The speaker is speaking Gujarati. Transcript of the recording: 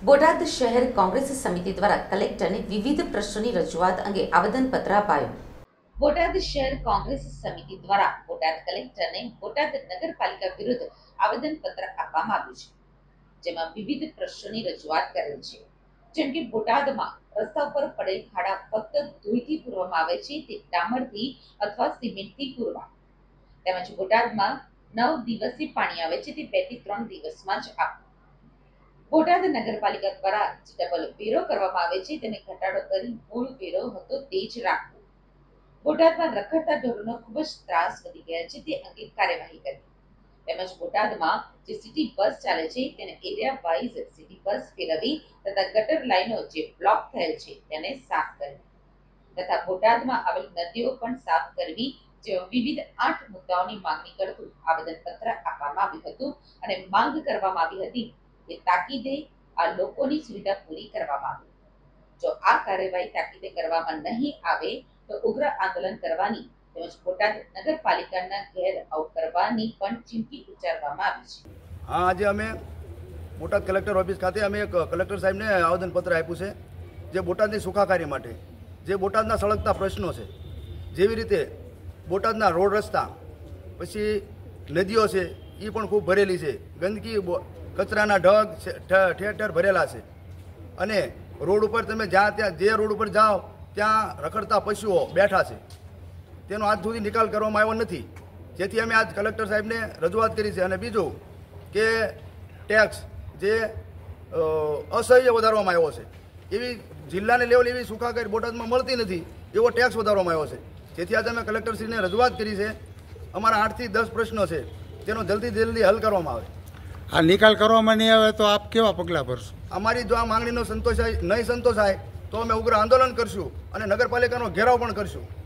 બોટાદ શહેર કોંગ્રેસ સમિતિ દ્વારા કલેક્ટરને વિવિધ પ્રશ્નોની રજૂઆત અંગે આવેદનપત્ર અપાયું। બોટાદ શહેર કોંગ્રેસ સમિતિ દ્વારા બોટાદ કલેક્ટરને બોટાદ નગરપાલિકા વિરુદ્ધ આવેદનપત્ર આપવામાં આવ્યું છે, જેમાં વિવિધ પ્રશ્નોની રજૂઆત કરેલ છે, જેમ કે બોટાદમાં રસ્તા ઉપર પડેલ ખાડા ફક્ત ધૂળથી પૂરવામાં આવે છે તે ડામરથી અથવા સિમેન્ટથી પૂરવા, તેમજ બોટાદમાં 9 દિવસથી પાણી આવે છે તે 2 થી 3 દિવસમાં જ આપવું। બોટાદ નગરપાલિકા દ્વારા જે ડબલ વેરો કરવામાં આવે છે તેને ઘટાડો કરી મૂળ વેરો હતો તે જ રાખવો। બોટાદમાં રખડતા ઢોરોનો ખૂબ જ ત્રાસ વધી ગયા છે તે અંગે કાર્યવાહી કરવી, તેમજ બોટાદમાં જે સિટી બસ ચાલે છે તેને એરિયા વાઇઝ સિટી બસ ફેરવવી તથા ગટર લાઈનો જે બ્લોક થયેલ છે તેને સાફ કરવી તથા બોટાદમાં આવેલ નદીઓ પણ સાફ કરવી જેવા વિવિધ 8 મુદ્દાઓની માંગણી કરતું આવેદનપત્ર આપવામાં આવ્યું હતું અને માંગ કરવામાં આવી હતી કે તાકીદે આ લોકોની સુવિધા પૂરી કરવામાં આવે। જો આ કાર્યવાહી તાકીદે કરવામાં નહીં આવે તો ઉગ્ર આંદોલન કરવાની તેમજ બોટાદ નગરપાલિકાના ઘેર આવકરવાની પણ ચીમકી ઉચ્ચારવામાં આવી છે। આજે અમે બોટાદ કલેક્ટર ઓફિસ ખાતે અમે એક કલેક્ટર સાહેબને આવેદનપત્ર આપ્યું છે, જે બોટાદની સુખાકારી માટે, જે બોટાદના સળગતા પ્રશ્નો છે, જેવી રીતે બોટાદના રોડ રસ્તા, પછી નદીઓ છે એ પણ ખૂબ ભરેલી છે, ગંદકી કચરાના ઢગ ઠેર ઠેર ભરેલા છે અને રોડ ઉપર તમે જ્યાં ત્યાં જે રોડ ઉપર જાઓ ત્યાં રખડતા પશુઓ બેઠા છે, તેનો આજ સુધી નિકાલ કરવામાં આવ્યો નથી, જેથી અમે આજ કલેક્ટર સાહેબને રજૂઆત કરી છે। અને બીજું કે ટેક્સ જે અસહ્ય વધારવામાં આવ્યો છે, એવી જિલ્લાને લેવલ એવી સુખાકારી બોટાદમાં મળતી નથી એવો ટેક્સ વધારવામાં આવ્યો છે, જેથી આજે અમે કલેક્ટરશ્રીને રજૂઆત કરી છે। અમારા 8 થી 10 પ્રશ્નો છે તેનો જલ્દી હલ કરવામાં આવે। આ નિકાલ કરવામાં નહીં આવે તો આપ કેવા પગલાં ભરશો? અમારી જો આ માંગણીનો નહીં સંતોષાય તો અમે ઉગ્ર આંદોલન કરશું અને નગરપાલિકાનો ઘેરાવ પણ કરશું।